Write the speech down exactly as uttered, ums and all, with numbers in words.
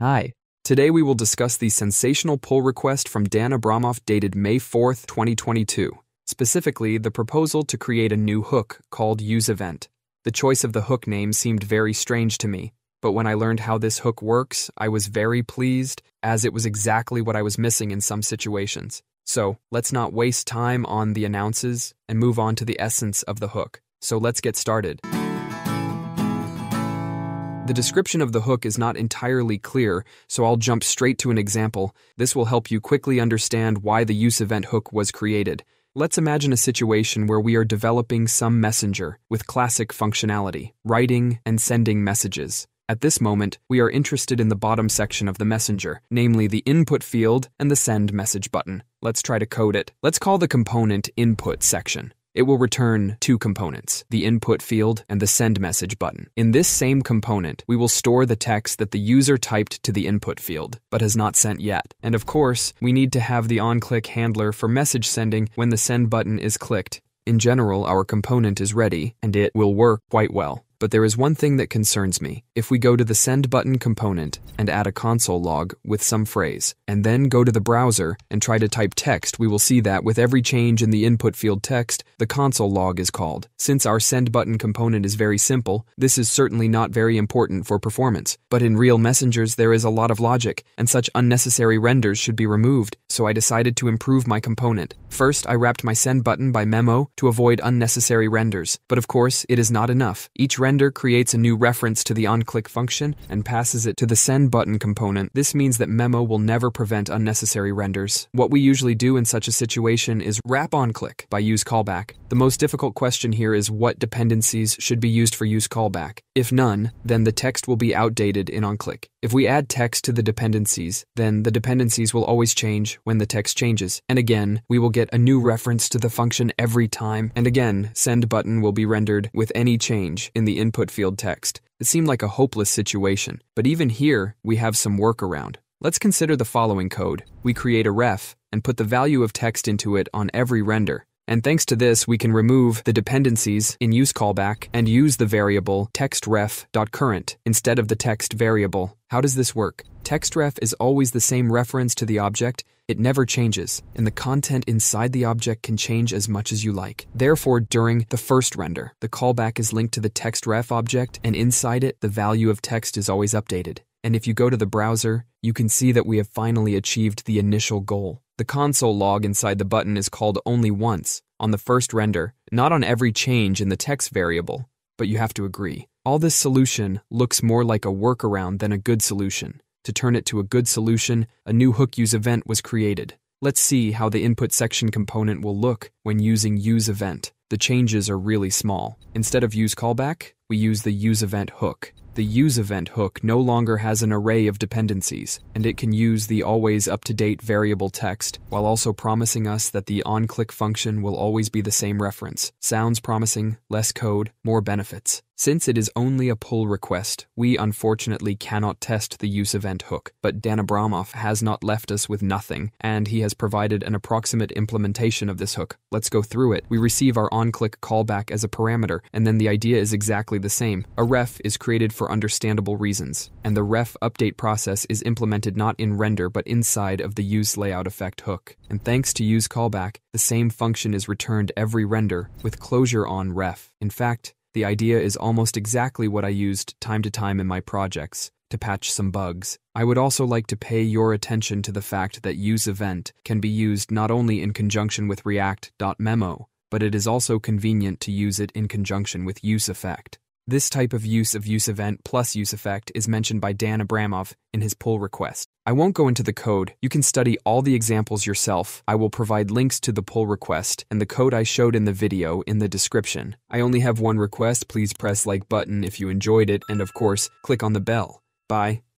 Hi. Today we will discuss the sensational pull request from Dan Abramov dated May fourth, twenty twenty-two. Specifically, the proposal to create a new hook called useEvent. The choice of the hook name seemed very strange to me, but when I learned how this hook works, I was very pleased, as it was exactly what I was missing in some situations. So, let's not waste time on the announces and move on to the essence of the hook. So let's get started. The description of the hook is not entirely clear, so I'll jump straight to an example. This will help you quickly understand why the useEvent hook was created. Let's imagine a situation where we are developing some messenger with classic functionality, writing and sending messages. At this moment, we are interested in the bottom section of the messenger, namely the input field and the send message button. Let's try to code it. Let's call the component input section. It will return two components, the input field and the send message button. In this same component, we will store the text that the user typed to the input field, but has not sent yet. And of course, we need to have the onClick handler for message sending when the send button is clicked. In general, our component is ready, and it will work quite well. But there is one thing that concerns me. If we go to the send button component and add a console log with some phrase, and then go to the browser and try to type text, we will see that with every change in the input field text, the console log is called. Since our send button component is very simple, this is certainly not very important for performance. But in real messengers, there is a lot of logic, and such unnecessary renders should be removed, so I decided to improve my component. First, I wrapped my send button by memo to avoid unnecessary renders. But of course, it is not enough. Each render Render creates a new reference to the onClick function and passes it to the send button component. This means that memo will never prevent unnecessary renders. What we usually do in such a situation is wrap onClick by useCallback. The most difficult question here is what dependencies should be used for useCallback. If none, then the text will be outdated in onClick. If we add text to the dependencies, then the dependencies will always change when the text changes. And again, we will get a new reference to the function every time. And again, send button will be rendered with any change in the input field text. It seemed like a hopeless situation, but even here, we have some workaround. Let's consider the following code. We create a ref and put the value of text into it on every render. And thanks to this, we can remove the dependencies in useCallback and use the variable textref.current instead of the text variable. How does this work? Textref is always the same reference to the object. It never changes, and the content inside the object can change as much as you like. Therefore, during the first render, the callback is linked to the textref object, and inside it, the value of text is always updated. And if you go to the browser, you can see that we have finally achieved the initial goal. The console log inside the button is called only once, on the first render, not on every change in the text variable, but you have to agree. All this solution looks more like a workaround than a good solution. To turn it to a good solution, a new hook useEvent was created. Let's see how the input section component will look when using useEvent. The changes are really small. Instead of useCallback, we use the useEvent hook. The useEvent hook no longer has an array of dependencies, and it can use the always up-to-date variable text, while also promising us that the onClick function will always be the same reference. Sounds promising, less code, more benefits. Since it is only a pull request, we unfortunately cannot test the useEvent hook, but Dan Abramov has not left us with nothing, and he has provided an approximate implementation of this hook. Let's go through it. We receive our onClick callback as a parameter, and then the idea is exactly the same. A ref is created for understandable reasons, and the ref update process is implemented not in render but inside of the useLayoutEffect hook. And thanks to useCallback, the same function is returned every render with closure on ref. In fact, the idea is almost exactly what I used time to time in my projects to patch some bugs. I would also like to pay your attention to the fact that useEvent can be used not only in conjunction with React.memo, but it is also convenient to use it in conjunction with useEffect. This type of use of useEvent plus useEffect is mentioned by Dan Abramov in his pull request. I won't go into the code. You can study all the examples yourself. I will provide links to the pull request and the code I showed in the video in the description. I only have one request. Please press like button if you enjoyed it, and of course, click on the bell. Bye.